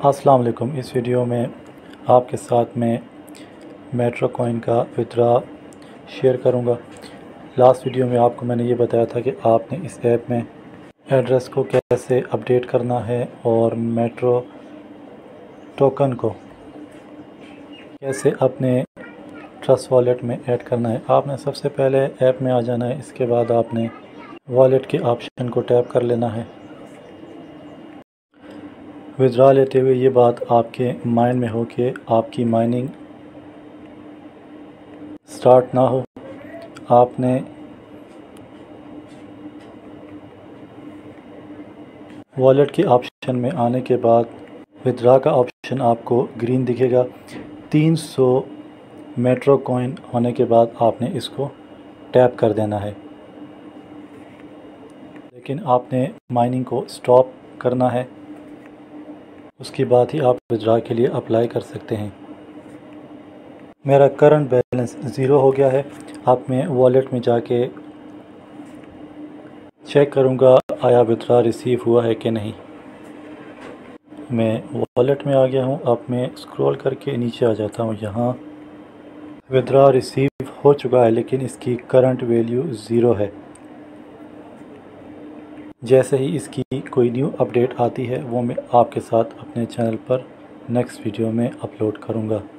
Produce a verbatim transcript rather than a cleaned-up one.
अस्सलाम वालेकुम। इस वीडियो में आपके साथ में मेट्रो कॉइन का विथड्रॉ शेयर करूंगा। लास्ट वीडियो में आपको मैंने ये बताया था कि आपने इस ऐप में एड्रेस को कैसे अपडेट करना है और मेट्रो टोकन को कैसे अपने ट्रस्ट वॉलेट में ऐड करना है। आपने सबसे पहले ऐप में आ जाना है, इसके बाद आपने वॉलेट के ऑप्शन को टैप कर लेना है। विथड्रॉ लेते हुए ये बात आपके माइंड में हो कि आपकी माइनिंग स्टार्ट ना हो। आपने वॉलेट के ऑप्शन में आने के बाद विथड्रॉ का ऑप्शन आपको ग्रीन दिखेगा। तीन सौ मेट्रो कॉइन होने के बाद आपने इसको टैप कर देना है, लेकिन आपने माइनिंग को स्टॉप करना है। उसके बाद ही आप विथड्रॉ के लिए अप्लाई कर सकते हैं। मेरा करंट बैलेंस ज़ीरो हो गया है। अब मैं वॉलेट में जाके चेक करूंगा आया विथड्रॉ रिसीव हुआ है कि नहीं। मैं वॉलेट में आ गया हूं। अब मैं स्क्रॉल करके नीचे आ जाता हूं। यहाँ विथड्रॉ रिसीव हो चुका है, लेकिन इसकी करंट वैल्यू ज़ीरो है। जैसे ही इसकी कोई न्यू अपडेट आती है वो मैं आपके साथ अपने चैनल पर नेक्स्ट वीडियो में अपलोड करूंगा।